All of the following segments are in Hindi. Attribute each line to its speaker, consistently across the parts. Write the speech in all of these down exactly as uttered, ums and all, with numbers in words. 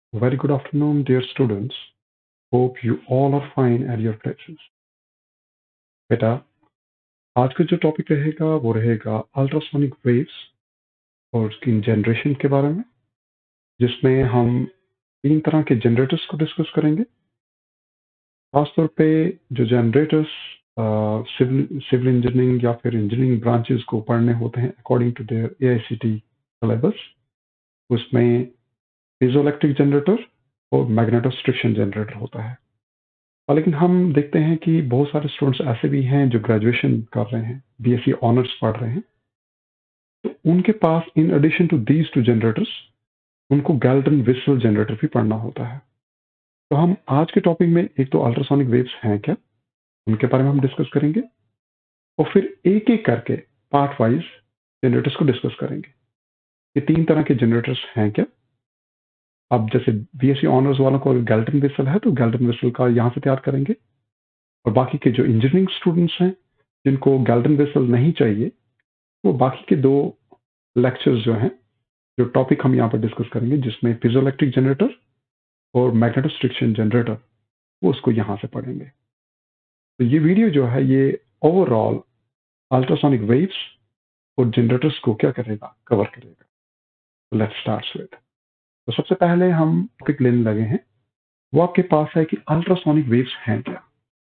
Speaker 1: Very good afternoon, dear students. Hope you all are fine at your places. बेटा, आज का जो टॉपिक रहेगा वो रहेगा अल्ट्रासोनिक वेव्स और उसकी जनरेशन के बारे में, जिसमें हम तीन तरह के जनरेटर्स को डिस्कस करेंगे। खासतौर पे जो जनरेटर्स सिविल सिविल इंजीनियरिंग या फिर इंजीनियरिंग ब्रांचेस को पढ़ने होते हैं according to their A I C T syllabus, उसमें पीजोइलेक्ट्रिक जनरेटर और मैग्नेटोस्ट्रिक्शन जनरेटर होता है। लेकिन हम देखते हैं कि बहुत सारे स्टूडेंट्स ऐसे भी हैं जो ग्रेजुएशन कर रहे हैं, बी एस सी ऑनर्स पढ़ रहे हैं, तो उनके पास in addition to these two generators उनको गैल्टन विसल जनरेटर भी पढ़ना होता है। तो हम आज के टॉपिक में एक तो अल्ट्रासोनिक वेव्स हैं क्या, उनके बारे में हम डिस्कस करेंगे, और फिर एक एक करके पार्ट वाइज जनरेटर्स को डिस्कस करेंगे। ये तीन तरह के जनरेटर्स हैं क्या। अब जैसे बी एस सी ऑनर्स वालों को गैल्टन विसल है तो गैल्टन विसल का यहाँ से तैयार करेंगे, और बाकी के जो इंजीनियरिंग स्टूडेंट्स हैं जिनको गैल्टन विसल नहीं चाहिए, वो बाकी के दो लेक्चर्स जो हैं, जो टॉपिक हम यहाँ पर डिस्कस करेंगे, जिसमें पीजोइलेक्ट्रिक जनरेटर और मैग्नेटोस्ट्रिक्शन जनरेटर, वो उसको यहाँ से पढ़ेंगे। तो ये वीडियो जो है ये ओवरऑल अल्ट्रासोनिक वेव्स और जनरेटर्स को क्या करेगा, कवर करेगा। Let's start with. तो सबसे पहले हम टॉपिक लेने लगे हैं, वो आपके पास है कि अल्ट्रासोनिक वेव्स हैं क्या।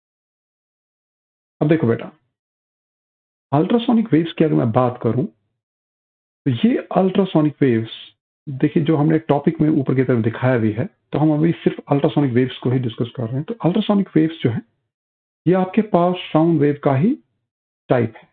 Speaker 1: अब देखो बेटा, अल्ट्रासोनिक वेव्स की अगर मैं बात करूं तो ये अल्ट्रासोनिक वेव्स, देखिए जो हमने टॉपिक में ऊपर की तरफ दिखाया भी है, तो हम अभी सिर्फ अल्ट्रासोनिक वेव्स को ही डिस्कस कर रहे हैं। तो अल्ट्रासोनिक वेव्स जो है ये आपके पास साउंड वेव का ही टाइप है।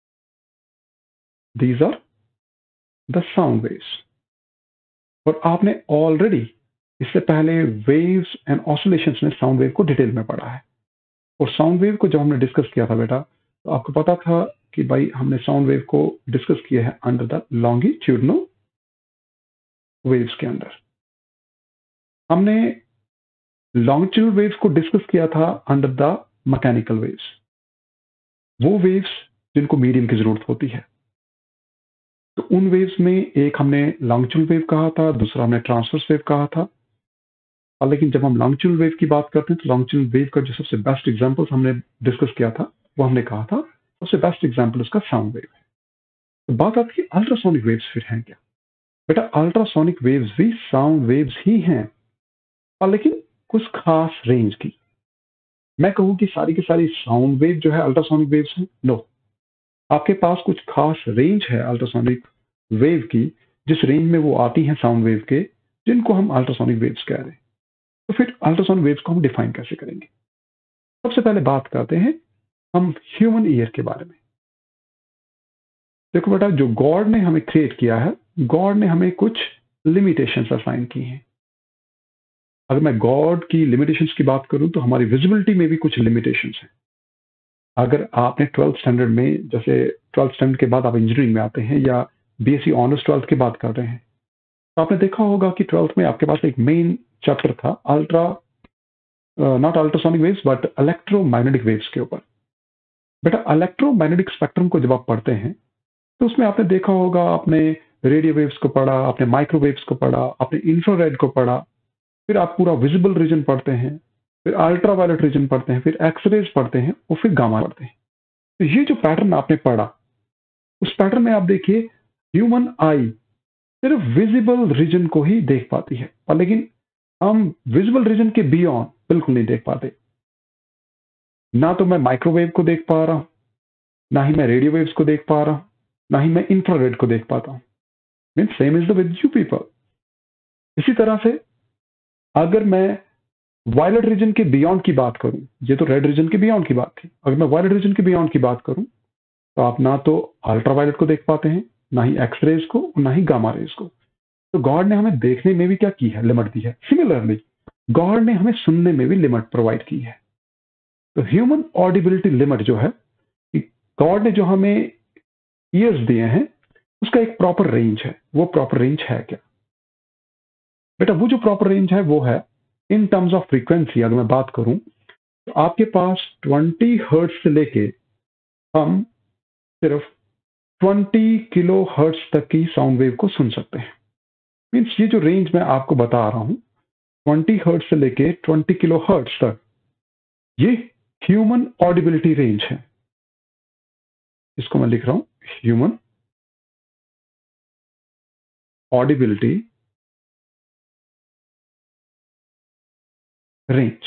Speaker 1: These are the sound waves. और आपने ऑलरेडी इससे पहले वेव्स एंड ऑसिलेशंस में साउंड वेव को डिटेल में पढ़ा है। और साउंड वेव को जब हमने डिस्कस किया था बेटा, तो आपको पता था कि भाई हमने साउंड वेव को डिस्कस किया है अंडर द लॉन्गिट्यूडनल वेव्स के अंदर। हमने लॉन्गिट्यूडनल वेव्स को डिस्कस किया था अंडर द मैकेनिकल वेव्स, वो वेव्स जिनको मीडियम की जरूरत होती है। तो उन वेव्स में एक हमने लॉन्गिट्यूडनल वेव कहा था, दूसरा हमने ट्रांसवर्स वेव कहा था। और लेकिन जब हम लॉन्गिट्यूडनल वेव की बात करते हैं तो लॉन्गिट्यूडनल वेव का जो सबसे बेस्ट एग्जांपल हमने डिस्कस किया था, वो हमने कहा था सबसे बेस्ट एग्जांपल उसका साउंड वेव है। तो बात आती है अल्ट्रासोनिक वेव्स फिर हैं क्या। बेटा, अल्ट्रासोनिक वेव्स भी साउंड वेव्स ही हैं, और लेकिन कुछ खास रेंज की। मैं कहूं कि सारी की सारी साउंड वेव जो है अल्ट्रासोनिक वेव्स हैं, नो। आपके पास कुछ खास रेंज है अल्ट्रासोनिक वेव की, जिस रेंज में वो आती हैं साउंड वेव के, जिनको हम अल्ट्रासोनिक वेव्स कह रहे हैं। तो फिर अल्ट्रासोनिक वेव्स को हम डिफाइन कैसे करेंगे। सबसे पहले बात करते हैं हम ह्यूमन ईयर के बारे में। देखो बेटा, जो गॉड ने हमें क्रिएट किया है, गॉड ने हमें कुछ लिमिटेशंस असाइन की हैं। अगर मैं गॉड की लिमिटेशंस की बात करूं तो हमारी विजिबिलिटी में भी कुछ लिमिटेशंस हैं। अगर आपने ट्वेल्थ स्टैंडर्ड में, जैसे ट्वेल्थ स्टैंडर्ड के बाद आप इंजीनियरिंग में आते हैं या B S C honours twelfth की बात कर रहे हैं, तो आपने देखा होगा कि ट्वेल्थ में आपके पास एक मेन चैप्टर था ultra not ultrasonic waves but electromagnetic waves के ऊपर। बेटा, इलेक्ट्रोमैग्नेटिक स्पेक्ट्रम को जब आप पढ़ते हैं तो उसमें आपने देखा होगा, आपने रेडियो वेव्स को पढ़ा, आपने माइक्रोवेव्स को पढ़ा, आपने इंफ्रारेड को पढ़ा, फिर आप पूरा विजिबल रीजन पढ़ते हैं, फिर अल्ट्रावायलेट रीजन पढ़ते हैं, फिर एक्सरेज पढ़ते हैं, और फिर गामा पढ़ते हैं। तो ये जो पैटर्न आपने पढ़ा, उस पैटर्न में आप देखिए ह्यूमन आई सिर्फ विजिबल रीजन को ही देख पाती है, और लेकिन हम विजिबल रीजन के बियॉन्ड बिल्कुल नहीं देख पाते। ना तो मैं माइक्रोवेव को देख पा रहा हूं, ना ही मैं रेडियो वेव्स को देख पा रहा हूं, ना ही मैं इंफ्रारेड को देख पाता हूं। Means same is the with you people. इसी तरह से अगर मैं वायलेट रीजन के बियॉन्ड की बात करूं, ये तो रेड रीजन के बियॉन्ड की बात थी, अगर मैं वायलेट रीजन के बियॉन्ड की बात करूं तो आप ना तो अल्ट्रावायलेट को देख पाते हैं, ना ही एक्स रेज को, ना ही गामा रेज को। तो गॉड ने हमें देखने में भी क्या की है, लिमिट दी है। सिमिलरली गॉड ने हमें सुनने में भी लिमिट प्रोवाइड की है। तो ह्यूमन ऑडिबिलिटी लिमिट जो है, गॉड ने जो हमें ईयर्स दिए हैं, उसका एक प्रॉपर रेंज है। वो प्रॉपर रेंज है क्या बेटा? वो जो प्रॉपर रेंज है वो है इन टर्म्स ऑफ फ्रीक्वेंसी। अगर मैं बात करूं तो आपके पास ट्वेंटी हर्ट्ज से लेके हम सिर्फ ट्वेंटी किलो हर्ट्ज तक की साउंड वेव को सुन सकते हैं। मीन्स ये जो रेंज मैं आपको बता रहा हूं, ट्वेंटी हर्ट्ज से लेके ट्वेंटी किलो हर्ट्ज तक, ये ह्यूमन ऑडिबिलिटी रेंज है। इसको मैं लिख रहा हूं, ह्यूमन ऑडिबिलिटी रेंज।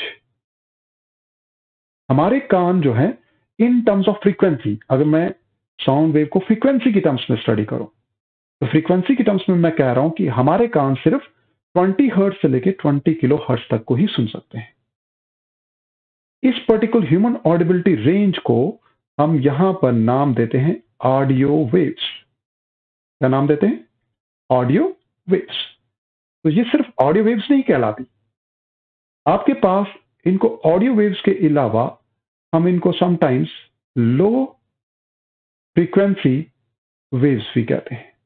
Speaker 1: हमारे कान जो है इन टर्म्स ऑफ फ्रीक्वेंसी, अगर मैं साउंड वेव को फ्रीक्वेंसी की टर्म्स में स्टडी करूं तो फ्रीक्वेंसी की टर्म्स में मैं कह रहा हूं कि हमारे कान सिर्फ ट्वेंटी हर्ट्ज से लेके ट्वेंटी किलो हर्ट्ज तक को ही सुन सकते हैं। इस पर्टिकुलर ह्यूमन ऑडिबिलिटी रेंज को हम यहां पर नाम देते हैं ऑडियो वेव्स। क्या नाम देते हैं? Audio waves. तो ये सिर्फ ऑडियो वेव्स नहीं कहलाती, आपके पास इनको ऑडियो वेव्स के अलावा हम इनको समटाइम्स लो फ्रीक्वेंसी वेव्स भी कहते हैं,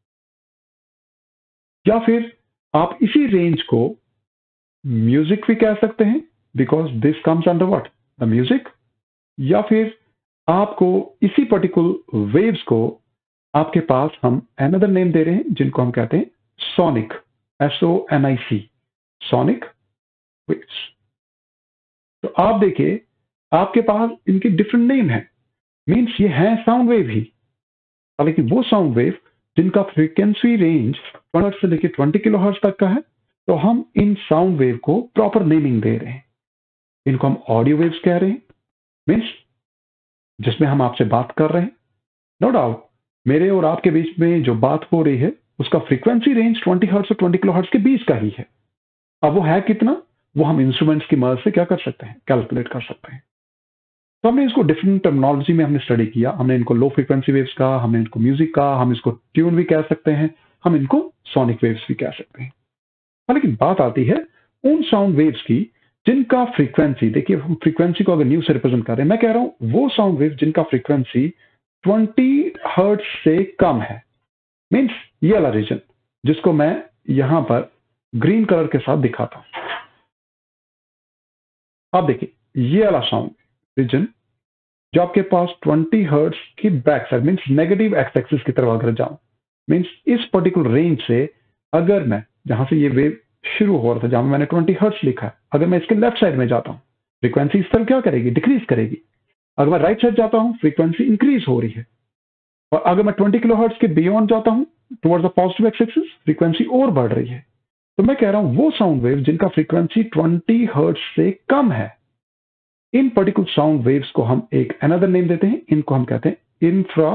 Speaker 1: या फिर आप इसी रेंज को म्यूजिक भी कह सकते हैं, because this comes under what, the music. या फिर आपको इसी पर्टिकुलर वेव्स को आपके पास हम अनदर नेम दे रहे हैं जिनको हम कहते हैं sonic, S O N I C, sonic waves. तो आप देखिए आपके पास इनके डिफरेंट नेम है, मींस ये है साउंड वेव ही, हालांकि वो साउंड वेव जिनका फ्रीक्वेंसी रेंज हर्ट्ज से लेकर ट्वेंटी किलो हर्ट्ज तक का है, तो हम इन साउंड वेव को प्रॉपर नेमिंग दे रहे हैं। इनको हम ऑडियो वेव्स कह रहे हैं, मींस जिसमें हम आपसे बात कर रहे हैं, नो डाउट मेरे और आपके बीच में जो बात हो रही है उसका फ्रीक्वेंसी रेंज ट्वेंटी हर्ट्ज और ट्वेंटी किलो हर्ट्ज के बीच का ही है। अब वो है कितना, वो हम इंस्ट्रूमेंट्स की मदद से क्या कर सकते हैं, कैलकुलेट कर सकते हैं। तो हमने इसको डिफरेंट टर्मिनोलॉजी में हमने स्टडी किया, हमने इनको लो फ्रीक्वेंसी वेव्स कहा, हमने इनको म्यूजिक कहा, हम इसको ट्यून भी कह सकते हैं, हम इनको सोनिक वेव्स भी कह सकते हैं। लेकिन बात आती है उन साउंड वेव्स की जिनका फ्रीक्वेंसी, देखिए हम फ्रीक्वेंसी को अगर न्यू से रिप्रेजेंट कर रहे हैं, मैं कह रहा हूं वो साउंड वेव जिनका फ्रीक्वेंसी ट्वेंटी हर्ट्ज से कम है, मींस ये वाला रीजन जिसको मैं यहां पर ग्रीन कलर के साथ दिखाता हूं। आप देखिए ये वाला साउंड रीजन जो आपके पास ट्वेंटी हर्ट्ज की back side, means negative X axis की तरफ अगर जाऊं, मींस इस पर्टिकुलर रेंज से अगर मैं जहां से ये वेव शुरू हो रहा था, जहां मैंने ट्वेंटी हर्ट्ज लिखा है, अगर मैं इसके लेफ्ट साइड में जाता हूं फ्रीक्वेंसी इस तरफ क्या करेगी, डिक्रीज करेगी। अगर मैं राइट साइड जाता हूं फ्रीक्वेंसी इंक्रीज हो रही है, और अगर मैं ट्वेंटी किलो हर्ट्ज के बियॉन्ड जाता हूं towards the positive X axis, frequency और बढ़ रही है। तो मैं कह रहा हूं वो साउंड वेव जिनका फ्रीक्वेंसी ट्वेंटी हर्ट्ज से कम है, इन पर्टिकुलर साउंड वेव्स को हम एक अनदर नेम देते हैं, इनको हम कहते हैं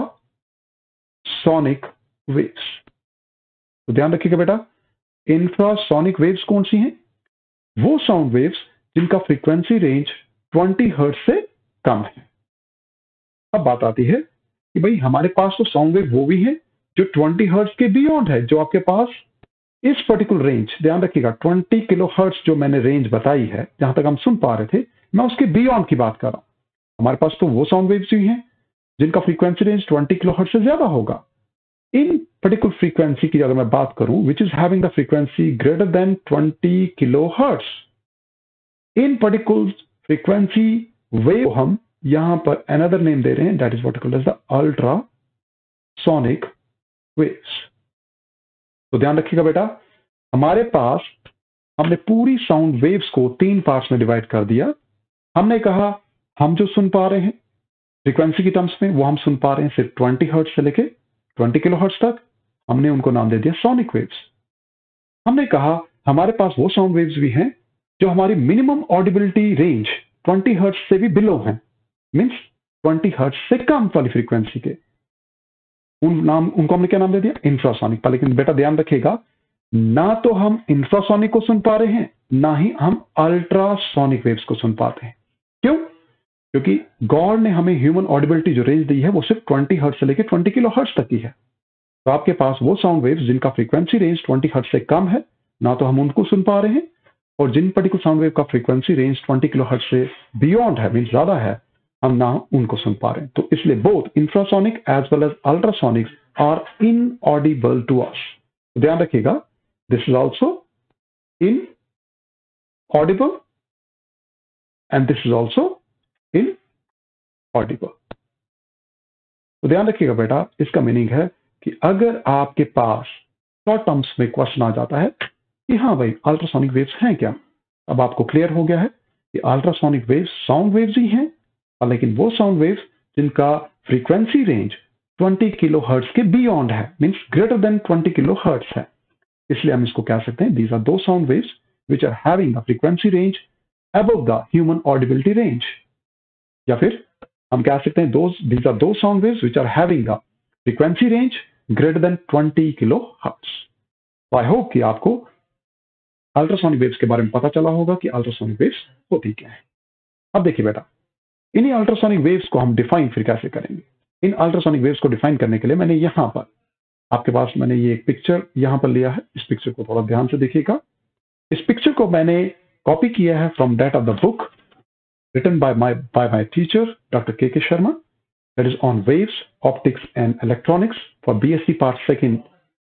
Speaker 1: इंफ्रासोनिक वेव्स। तो ध्यान रखिएगा बेटा, इंफ्रासोनिक वेव्स कौन सी हैं? वो साउंड वेव्स जिनका फ्रीक्वेंसी रेंज ट्वेंटी हर्ट्ज से कम है। अब बात आती है कि भाई हमारे पास तो साउंड वेव वो भी है जो ट्वेंटी हर्ट्ज के बियॉन्ड है, जो आपके पास इस पर्टिकुलर रेंज, ध्यान रखिएगा ट्वेंटी किलो हर्ट्ज जो मैंने रेंज बताई है जहां तक हम सुन पा रहे थे, मैं उसके बियॉन्ड की बात कर रहा हूं। हमारे पास तो वो साउंड वेव्स भी हैं जिनका frequency range twenty kilo hertz से ज्यादा होगा। इन पर्टिकुलर फ्रीक्वेंसी की अगर मैं बात करूं, which is having the frequency greater than twenty kilo hertz, इन पर्टिकुलर फ्रीक्वेंसी वेव हम यहां पर अनदर नेम दे रहे हैं, that is what called as the ultrasonic waves. तो ध्यान रखिएगा बेटा, हमारे पास हमने पूरी साउंड वेव्स को तीन पार्ट्स में डिवाइड कर दिया। हमने कहा हम जो सुन पा रहे हैं फ्रीक्वेंसी की टर्म्स में, वो हम सुन पा रहे हैं सिर्फ ट्वेंटी हर्ट्ज से लेके ट्वेंटी किलो हर्ट्ज तक, हमने उनको नाम दे दिया सोनिक वेव्स। हमने कहा हमारे पास वो साउंड वेव्स भी हैं जो हमारी minimum audibility range twenty hertz से भी बिलो है, मींस ट्वेंटी हर्ट्ज से कम वाली फ्रीक्वेंसी के, उन नाम उनको हमने क्या नाम दे दिया, इंफ्रासोनिक। लेकिन बेटा ध्यान रखिएगा, ना तो हम इंफ्रासोनिक को सुन पा रहे हैं, ना ही हम अल्ट्रासोनिक वेव्स को सुन पाते हैं। क्यों? क्योंकि गॉड ने हमें ह्यूमन ऑडिबिलिटी जो रेंज दी है वो सिर्फ ट्वेंटी हर्ट्ज से लेकर ट्वेंटी किलो हर्ट्ज तक की है। तो आपके पास वो साउंड वेव्स जिनका फ्रीक्वेंसी रेंज ट्वेंटी हर्ट्ज से कम है, ना तो हम उनको सुन पा रहे हैं, और जिन पर्टिकुलर साउंड वेव का frequency range twenty kilo hertz से बियॉन्ड है, मीन ज्यादा है, हम ना उनको सुन पा रहे हैं। तो इसलिए both infrasonic as well as ultrasonic are inaudible to us. ध्यान रखिएगा, this is also inaudible and this is also inaudible. तो ध्यान रखिएगा बेटा, इसका मीनिंग है कि अगर आपके पास शॉर्ट टर्म्स में क्वेश्चन आ जाता है कि हाँ भाई अल्ट्रासोनिक वेव्स हैं क्या, अब आपको क्लियर हो गया है कि अल्ट्रासोनिक वेव्स साउंड वेव्स ही हैं, लेकिन वो साउंड वेव्स जिनका frequency range twenty kilo hertz के बियॉन्ड है, means greater than twenty kilo hertz है। इसलिए हम इसको कह सकते हैं these are two sound waves which are having a frequency range above the human audibility range, या फिर हम कह सकते हैं those these are two sound waves which are having a frequency range greater than twenty kilo hertz. तो आई होप कि आपको अल्ट्रासोनिक वेव्स के बारे में पता चला होगा कि अल्ट्रासोनिक वेव्स होती क्या है। अब देखिए बेटा, इन्हीं अल्ट्रासोनिक वेव्स को हम डिफाइन फिर कैसे करेंगे। इन अल्ट्रासोनिक वेव्स को डिफाइन करने के लिए मैंने यहाँ पर आपके पास मैंने ये एक पिक्चर यहाँ पर लिया है। इस पिक्चर को थोड़ा ध्यान से देखिएगा। इस पिक्चर को मैंने कॉपी किया है from that of the book written by my by my teacher doctor K K Sharma, that is on waves optics and electronics for BSc part second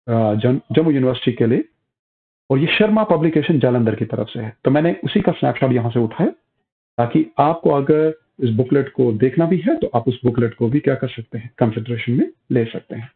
Speaker 1: Jammu university के लिए, और ये शर्मा पब्लिकेशन जालंधर की तरफ से है। तो मैंने उसी का स्नैपशॉट यहाँ से उठाया ताकि आपको अगर इस बुकलेट को देखना भी है तो आप उस बुकलेट को भी क्या कर सकते हैं, कंसिडरेशन में ले सकते हैं।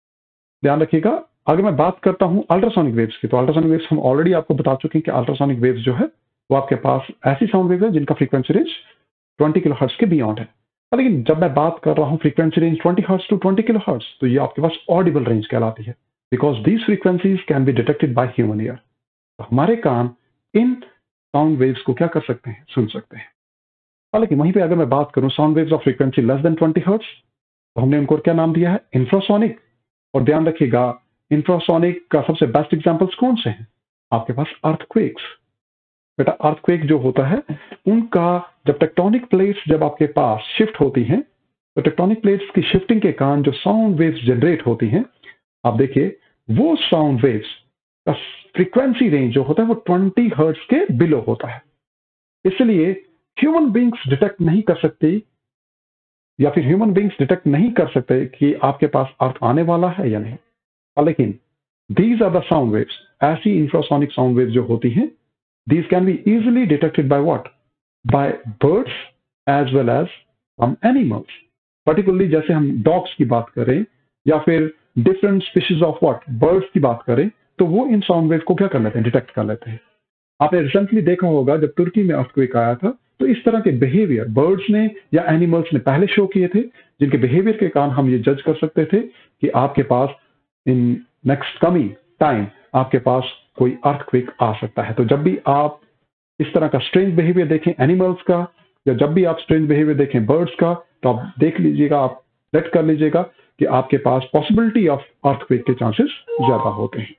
Speaker 1: ध्यान रखिएगा, अगर मैं बात करता हूं अल्ट्रासोनिक वेव्स की, तो अल्ट्रासोनिक वेव्स हम ऑलरेडी आपको बता चुके हैं कि अल्ट्रासोनिक वेव्स जो है वो आपके पास ऐसी साउंड वेव है जिनका frequency range twenty kilo hertz के बियॉन्ड है। लेकिन जब मैं बात कर रहा हूं frequency range twenty hertz to twenty kilo hertz, तो ये आपके पास ऑडिबल रेंज कहलाती है, because these frequencies can be detected by human ear. तो हमारे कान इन साउंड वेव्स को क्या कर सकते हैं, सुन सकते हैं। लेकिन वहीं पे अगर मैं बात करूं sound waves of frequency less than twenty hertz, तो हमने उनको क्या नाम दिया है, इंफ्रासोनिक। और ध्यान रखिएगा, इंफ्रासोनिक का सबसे बेस्ट एग्जांपल्स कौन से हैं, आपके पास अर्थक्वेक्स। बेटा अर्थक्वेक जो होता है उनका जब टेक्टोनिक प्लेट्स जब आपके पास शिफ्ट होती हैं, तो टेक्टोनिक प्लेट्स की शिफ्टिंग के कारण जो साउंड वेव्स जनरेट होती हैं, आप देखिए वो साउंड वेव्स का फ्रीक्वेंसी रेंज जो होता है वो ट्वेंटी हर्ट्ज के बिलो होता है। इसलिए ह्यूमन बींग्स डिटेक्ट नहीं कर सकते, या फिर ह्यूमन बींग्स डिटेक्ट नहीं कर सकते कि आपके पास अर्थ आने वाला है या नहीं। लेकिन these are the sound waves, ऐसी इंफ्रासोनिक साउंड वेव्स जो होती हैं, these can be easily detected by what? By birds as well as some animals. Particularly जैसे हम dogs की बात करें या फिर different species of what? Birds की बात करें, तो वो इन साउंड वेव को क्या कर लेते हैं, डिटेक्ट कर लेते हैं। आपने रिसेंटली देखा होगा जब तुर्की में अर्थक्वेक आया था, तो इस तरह के बिहेवियर बर्ड्स ने या एनिमल्स ने पहले शो किए थे, जिनके बिहेवियर के कारण हम ये जज कर सकते थे कि आपके पास इन नेक्स्ट कमिंग टाइम आपके पास कोई अर्थक्वेक आ सकता है। तो जब भी आप इस तरह का स्ट्रेंज बिहेवियर देखें एनिमल्स का, या जब भी आप स्ट्रेंज बिहेवियर देखें बर्ड्स का, तो आप देख लीजिएगा, आप सेट कर लीजिएगा कि आपके पास पॉसिबिलिटी ऑफ अर्थक्वेक के चांसेस ज्यादा होते हैं।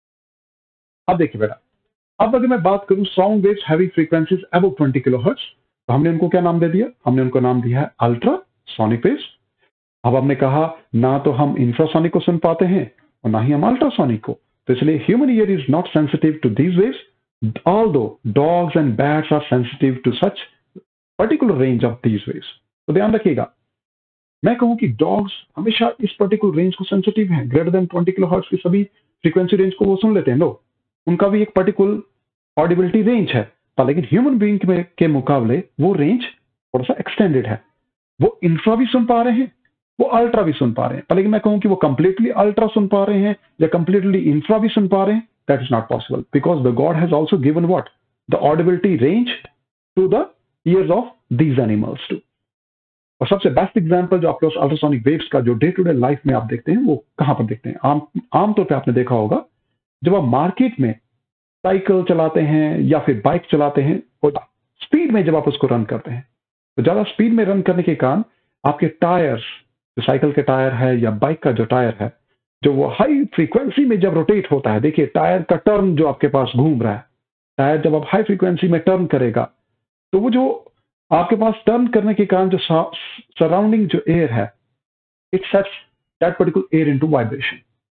Speaker 1: अब देखिए बेटा, अब अगर मैं बात करूं sound waves having frequencies above twenty kilo hertz, तो हमने उनको क्या नाम दे दिया, हमने उनको नाम दिया है अल्ट्रासोनिक वेव्स। अब हमने कहा ना तो हम इंफ्रासोनिक को सुन पाते हैं और ना ही हम अल्ट्रासोनिक को, तो इसलिए human ear is not sensitive to these waves, although dogs and bats are sensitive to such particular range of these waves। तो ध्यान रखिएगा, मैं कहूं कि डॉग्स हमेशा इस पर्टिकुलर रेंज को सेंसिटिव है, greater than twenty kilo hertz की सभी फ्रीक्वेंसी रेंज को वो सुन लेते हैं लोग, उनका भी एक पर्टिकुलर ऑडिबिलिटी रेंज है। लेकिन ह्यूमन बीइंग के मुकाबले वो रेंज थोड़ा सा एक्सटेंडेड है, वो इंफ्रा भी सुन पा रहे हैं, वो अल्ट्रा भी सुन पा रहे हैं। लेकिन मैं कहूं कि वो कंप्लीटली अल्ट्रा सुन पा रहे हैं या कंप्लीटली इंफ्रा भी सुन पा रहे हैं, that is not possible, because the God has also given what? The audibility range to the ears of these animals too। और सबसे बेस्ट एग्जांपल जो आपके पास अल्ट्रासोनिक वेव्स का जो डे टू डे लाइफ में आप देखते हैं, वो कहां पर देखते हैं, आम आमतौर पे आपने देखा होगा जब आप मार्केट में साइकिल चलाते हैं या फिर बाइक चलाते हैं, और स्पीड में जब आप उसको रन करते हैं, तो ज्यादा स्पीड में रन करने के कारण आपके टायर्स, जो साइकिल के टायर है या बाइक का जो टायर है, जो वो हाई फ्रीक्वेंसी में जब रोटेट होता है, देखिए टायर का टर्न जो आपके पास घूम रहा है, टायर जब आप हाई फ्रीक्वेंसी में टर्न करेगा, तो वो जो आपके पास टर्न करने के कारण जो सराउंडिंग जो एयर है, it sets that particular air into vibration.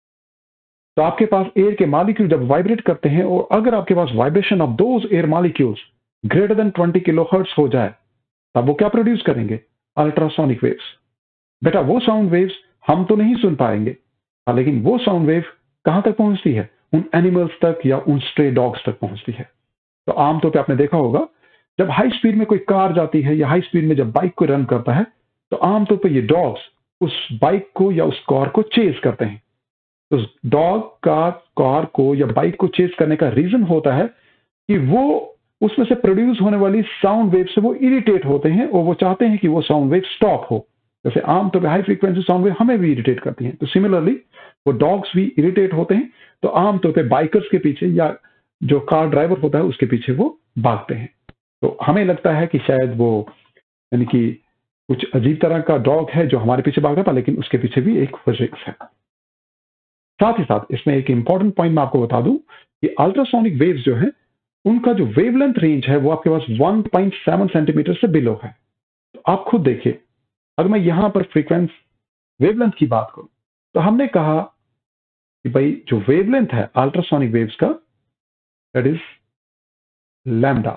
Speaker 1: तो आपके पास एयर के मॉलिक्यूल जब वाइब्रेट करते हैं, और अगर आपके पास vibration of those air molecules greater than twenty kilo hertz हो जाए, तब वो क्या प्रोड्यूस करेंगे, अल्ट्रासोनिक वेव्स। बेटा वो साउंड वेव्स हम तो नहीं सुन पाएंगे, लेकिन वो साउंड वेव कहां तक पहुंचती है, उन एनिमल्स तक या उन स्ट्रे डॉग्स तक पहुंचती है। तो आमतौर पे आपने देखा होगा जब हाई स्पीड में कोई कार जाती है या हाई स्पीड में जब बाइक को रन करता है, तो आमतौर पे ये डॉग्स उस बाइक को या उस कार को चेज करते हैं। तो डॉग का कार को या बाइक को चेज करने का रीजन होता है कि वो उसमें से प्रोड्यूस होने वाली साउंड वेव से वो इरिटेट होते हैं और वो चाहते हैं कि वो साउंड वेव स्टॉप हो। जैसे आमतौर पर हाई फ्रीक्वेंसी साउंड वेव हमें भी इरिटेट करती हैं, तो सिमिलरली वो डॉग्स भी इरिटेट होते हैं, तो आमतौर पे बाइकर्स के पीछे या जो कार ड्राइवर होता है उसके पीछे वो भागते हैं। तो हमें लगता है कि शायद वो यानी कि कुछ अजीब तरह का डॉग है जो हमारे पीछे भाग रहा था, लेकिन उसके पीछे भी एक फिजिक्स है। साथ ही साथ इसमें एक इंपॉर्टेंट पॉइंट मैं आपको बता दूं कि अल्ट्रासोनिक वेव्स जो है उनका जो वेवलेंथ रेंज है वो आपके पास वन पॉइंट सेवन सेंटीमीटर से बिलो है। तो आप खुद देखिए, अगर मैं यहां पर फ्रीक्वेंसी वेवलेंथ की बात करूं तो हमने कहा कि भाई जो वेवलेंथ है अल्ट्रासोनिक वेव्स का, दैट इज लैम्डा।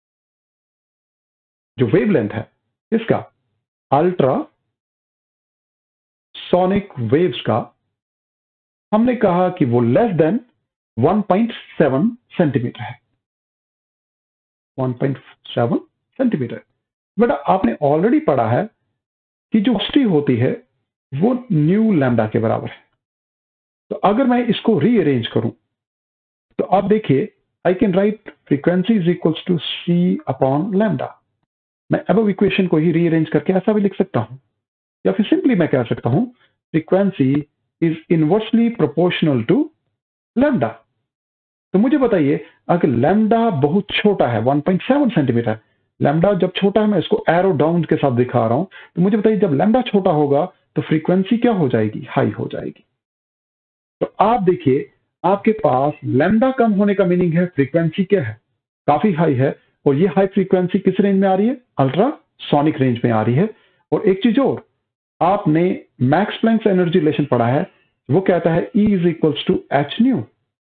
Speaker 1: जो वेवलेंथ है इसका अल्ट्रा सोनिक वेव्स का, हमने कहा कि वो less than one point seven centimetre है। One point seven centimetre. बेटा आपने ऑलरेडी पढ़ा है कि जो वेलोसिटी होती है वो न्यू लैम्डा के बराबर है। तो अगर मैं इसको रीअरेंज करूं तो आप देखिए, I can write frequency is equals to C upon lambda. मैं अबव इक्वेशन को ही रीअरेंज करके ऐसा भी लिख सकता हूं, या फिर सिंपली मैं कह सकता हूं frequency is inversely proportional to lambda. तो मुझे बताइए, अगर लैम्डा बहुत छोटा है one point seven centimetre, lambda जब छोटा है मैं इसको एरो डाउन के साथ दिखा रहा हूं, तो मुझे बताइए जब लैम्डा छोटा होगा तो फ्रीक्वेंसी क्या हो जाएगी? हाई हो जाएगी। तो आप देखिए, आपके पास लैम्डा कम होने का मीनिंग है फ्रीक्वेंसी क्या है? काफी हाई है, और ये हाई फ्रीक्वेंसी किस रेंज में आ रही है? अल्ट्रासोनिक रेंज में आ रही है। और एक चीज और, आपने मैक्स प्लैंक्स एनर्जी रिलेशन पढ़ा है, वो कहता है E is equals to H nu.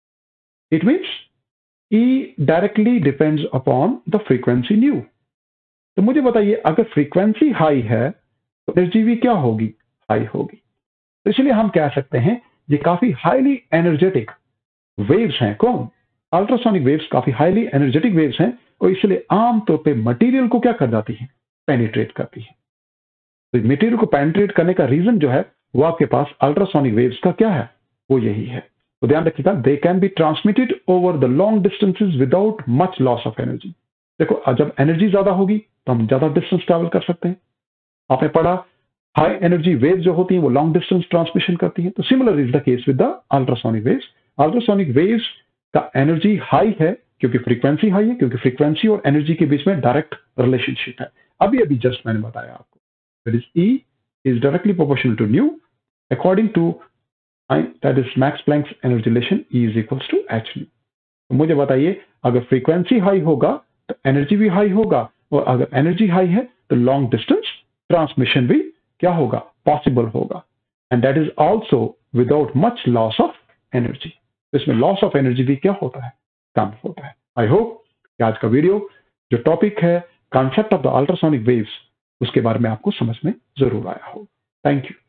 Speaker 1: It means E directly depends upon the frequency nu. तो मुझे बताइए, अगर फ्रीक्वेंसी हाई है तो एनर्जी भी क्या होगी? हाई होगी। तो इसलिए हम कह सकते हैं ये काफी हाईली एनर्जेटिक वेव्स हैं। कौन? अल्ट्रासोनिक वेव्स काफी हाईली एनर्जेटिक वेव्स हैं, और इसलिए आमतौर पे मटेरियल को क्या कर जाती है? पेनिट्रेट करती है। तो मटेरियल को पेनिट्रेट करने का रीजन जो है वो आपके पास अल्ट्रासोनिक वेव्स का क्या है? वो यही है। तो ध्यान रखिएगा, they can be transmitted over the long distances without much loss of energy. देखो, जब एनर्जी ज्यादा होगी तो हम ज्यादा डिस्टेंस ट्रैवल कर सकते हैं। आपने पढ़ा हाई एनर्जी वेव्स जो होती हैं वो लॉन्ग डिस्टेंस ट्रांसमिशन करती हैं। तो similar is the case with the ultrasonic waves. Ultrasonic waves का एनर्जी हाई है क्योंकि फ्रीक्वेंसी हाई है, क्योंकि फ्रीक्वेंसी और एनर्जी के बीच में डायरेक्ट रिलेशनशिप है। अभी अभी जस्ट मैंने बताया आपको, that is E is directly proportional to nu according to that is Max Planck's energy relation, E is equals to h nu। तो मुझे बताइए, अगर फ्रीक्वेंसी हाई होगा तो एनर्जी भी हाई होगा, और अगर एनर्जी हाई है तो लॉन्ग डिस्टेंस ट्रांसमिशन भी क्या होगा? पॉसिबल होगा। And that is also without much loss of energy. इसमें लॉस ऑफ एनर्जी भी क्या होता है? कम होता है। आई होप कि आज का वीडियो जो टॉपिक है concept of the ultrasonic waves, उसके बारे में आपको समझ में जरूर आया हो। Thank you.